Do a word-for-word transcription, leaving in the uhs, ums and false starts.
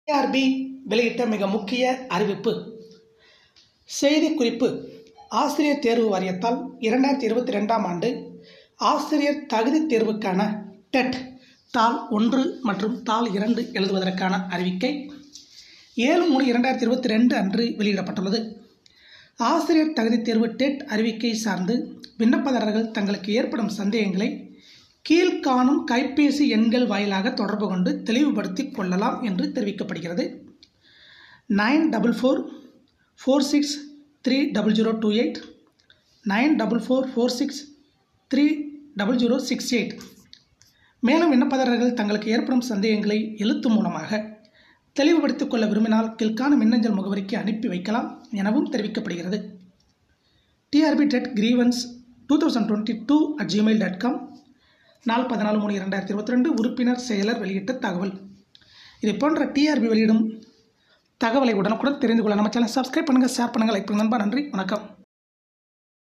TRP வெளியிட்ட மிக முக்கிய அறிவிப்பு. செய்திக்குறிப்பு. ஆசிரியர் தேர்வு வாரியத்தால் இரண்டாயிரத்தி இருபத்தி ரெண்டாம் ஆண்டு ஆசிரியர் தகுதி தேர்வுக்கான டெட் தாள் ஒன்று மற்றும் தாள் இரண்டு எழுதுவதற்கான அறிவிக்கை ஏழு மூணு இரண்டாயிரத்தி இருபத்தி ரெண்டு அன்று வெளியிடப்பட்டுள்ளது. ஆசிரியர் தகுதி தேர்வு டெட் அறிவிக்கை சார்ந்து விண்ணப்பதாரர்கள் தங்களுக்கு ஏற்படும் சந்தேகங்களை கீழ்காணும் கைபேசி எண்கள் வாயிலாக தொடர்பு கொண்டு தெளிவுபடுத்திக் கொள்ளலாம் என்று தெரிவிக்கப்படுகிறது. Nine double four four six three double zero two eight nine double four four six three double zero six eight. மேலும் விண்ணப்பதாரர்கள் தங்களுக்கு ஏற்படும் சந்தேகங்களை எழுத்து மூலமாக தெளிவுபடுத்திக் கொள்ள விரும்பினால் கீழ்காணும் மின்னஞ்சல் முகவரிக்கு அனுப்பி வைக்கலாம் எனவும் தெரிவிக்கப்படுகிறது. TRB TET grievance two thousand twenty two at Gmail dot com நாள் பதினாலு மூணு இரண்டாயிரத்தி இருபத்தி ரெண்டு உறுப்பினர் செயலர் வெளியிட்ட தகவல். இதை போன்ற டிஆர்பி வெளியிடும் தகவலை உடனுக்குடன் தெரிந்து கொள்ள நம்ம சேனல் சப்ஸ்கிரைப் பண்ணுங்கள், ஷேர் பண்ணுங்கள், லைக் பண்ணுங்கள். நன்றி, வணக்கம்.